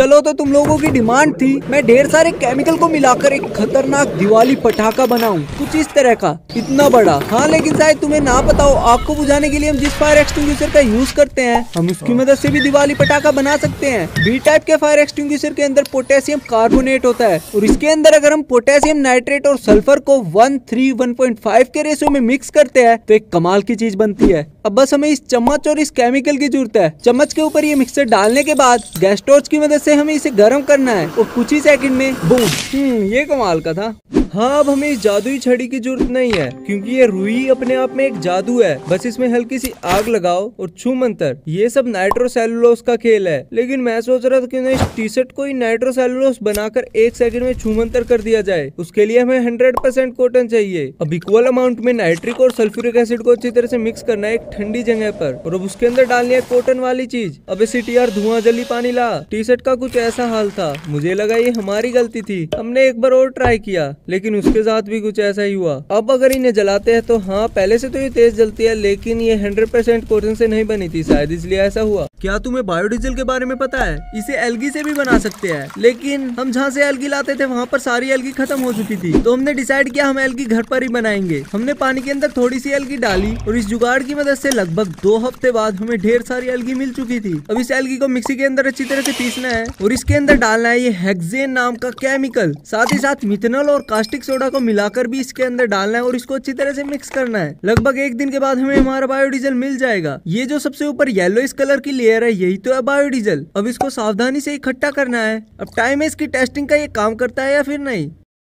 चलो तो तुम लोगों की डिमांड थी मैं ढेर सारे केमिकल को मिलाकर एक खतरनाक दिवाली पटाखा बनाऊं, कुछ इस तरह का, इतना बड़ा। हाँ लेकिन शायद तुम्हें ना पता हो, आग को बुझाने के लिए हम जिस फायर एक्सटिंग्विशर का यूज करते हैं, हम उसकी मदद से भी दिवाली पटाखा बना सकते हैं। बी टाइप के फायर एक्सटिंग्विशर के अंदर पोटेशियम कार्बोनेट होता है और इसके अंदर अगर हम पोटेशियम नाइट्रेट और सल्फर को 1:1.5 के रेशियो में मिक्स करते हैं तो एक कमाल की चीज बनती है। अब बस हमें इस चम्मच और इस केमिकल की जरूरत है। चम्मच के ऊपर ये मिक्सर डालने के बाद गैस टॉर्च की मदद से हमें इसे गर्म करना है और कुछ ही सेकंड में बूम। ये कमाल का था। हाँ अब हमें इस जादुई छड़ी की जरूरत नहीं है क्योंकि ये रुई अपने आप में एक जादू है। बस इसमें हल्की सी आग लगाओ और छू मंतर। ये सब नाइट्रोसेलुलोस का खेल है, लेकिन मैं सोच रहा था कि इस टी शर्ट को ही नाइट्रोसेलुलोस बनाकर 1 सेकंड में छू मंतर कर दिया जाए। उसके लिए हमें 100% कॉटन चाहिए। अब इक्वल अमाउंट में नाइट्रिक और सल्फ्यूरिक एसिड को अच्छी तरह से मिक्स करना है एक ठंडी जगह पर और अब उसके अंदर डालनी है कॉटन वाली चीज। अब CTR धुआं जल्दी पानी ला। टी शर्ट का कुछ ऐसा हाल था। मुझे लगा ये हमारी गलती थी। हमने एक बार और ट्राई किया लेकिन उसके साथ भी कुछ ऐसा ही हुआ। अब अगर इन्हें जलाते हैं तो हाँ पहले से तो ये तेज जलती है, लेकिन ये 100% कॉटन से नहीं बनी थी, शायद इसलिए ऐसा हुआ। क्या तुम्हें बायोडीजल के बारे में पता है? इसे एल्गी से भी बना सकते हैं, लेकिन हम जहाँ से एल्गी लाते थे वहाँ पर सारी एल्गी खत्म हो चुकी थी, तो हमने डिसाइड किया हम एल्गी घर पर ही बनाएंगे। हमने पानी के अंदर थोड़ी सी एल्गी डाली और इस जुगाड़ की मदद से लगभग 2 हफ्ते बाद हमें ढेर सारी एल्गी मिल चुकी थी। अब इस एल्गी को मिक्सी के अंदर अच्छी तरह से पीसना है और इसके अंदर डालना है ये हेक्सेन नाम का केमिकल। साथ ही साथ मिथेनॉल और कास्टिक सोडा को मिलाकर भी इसके अंदर डालना है और इसको अच्छी तरह से मिक्स करना है। लगभग 1 दिन के बाद हमें हमारा बायोडीजल मिल जाएगा। ये जो सबसे ऊपर येलो इस कलर की लेयर है यही तो है बायोडीजल। अब इसको सावधानी से इकट्ठा करना है। अब टाइम है इसकी टेस्टिंग का, ये काम करता है या फिर नहीं।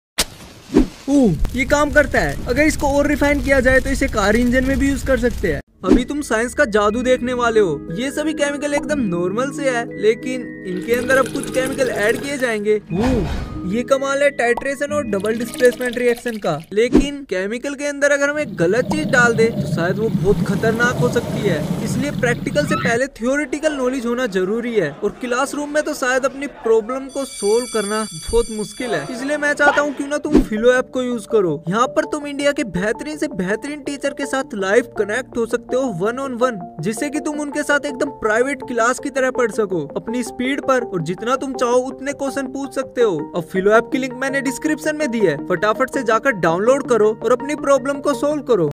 ये काम करता है। अगर इसको और रिफाइन किया जाए तो इसे कार इंजन में भी यूज कर सकते हैं। अभी तुम साइंस का जादू देखने वाले हो। ये सभी केमिकल एकदम नॉर्मल से है, लेकिन इनके अंदर अब कुछ केमिकल ऐड किए जाएंगे। ये कमाल है टाइट्रेशन और डबल डिस्प्लेसमेंट रिएक्शन का। लेकिन केमिकल के अंदर अगर हम एक गलत चीज डाल दे तो शायद वो बहुत खतरनाक हो सकती है। इसलिए प्रैक्टिकल से पहले थ्योरेटिकल नॉलेज होना जरूरी है और क्लासरूम में तो शायद अपनी प्रॉब्लम को सोल्व करना बहुत मुश्किल है। इसलिए मैं चाहता हूँ क्यों ना तुम फिलो ऐप को यूज करो। यहाँ पर तुम इंडिया के बेहतरीन से बेहतरीन टीचर के साथ लाइव कनेक्ट हो सकते हो 1-on-1, जिससे कि तुम उनके साथ एकदम प्राइवेट क्लास की तरह पढ़ सको अपनी स्पीड पर, और जितना तुम चाहो उतने क्वेश्चन पूछ सकते हो। अब फिलो ऐप की लिंक मैंने डिस्क्रिप्शन में दी है, फटाफट से जाकर डाउनलोड करो और अपनी प्रॉब्लम को सोल्व करो।